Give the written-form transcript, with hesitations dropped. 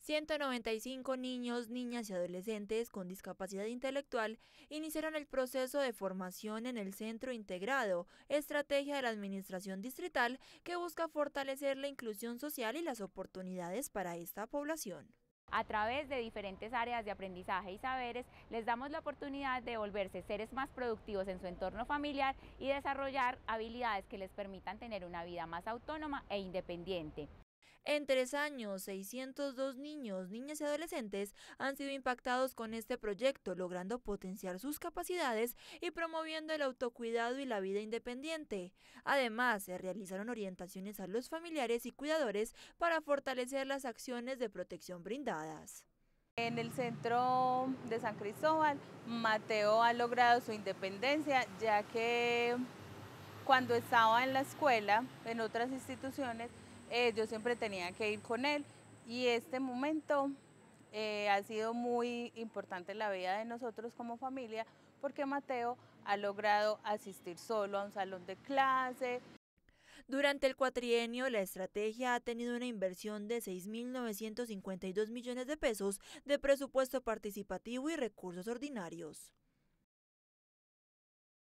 195 niños, niñas y adolescentes con discapacidad intelectual iniciaron el proceso de formación en el Centro Integrado, estrategia de la Administración Distrital que busca fortalecer la inclusión social y las oportunidades para esta población. A través de diferentes áreas de aprendizaje y saberes, les damos la oportunidad de volverse seres más productivos en su entorno familiar y desarrollar habilidades que les permitan tener una vida más autónoma e independiente. En 3 años, 602 niños, niñas y adolescentes han sido impactados con este proyecto, logrando potenciar sus capacidades y promoviendo el autocuidado y la vida independiente. Además, se realizaron orientaciones a los familiares y cuidadores para fortalecer las acciones de protección brindadas. En el centro de San Cristóbal, Mateo ha logrado su independencia, ya que cuando estaba en la escuela, en otras instituciones, yo siempre tenía que ir con él y este momento ha sido muy importante en la vida de nosotros como familia porque Mateo ha logrado asistir solo a un salón de clase. Durante el cuatrienio, la estrategia ha tenido una inversión de 6.952 millones de pesos de presupuesto participativo y recursos ordinarios.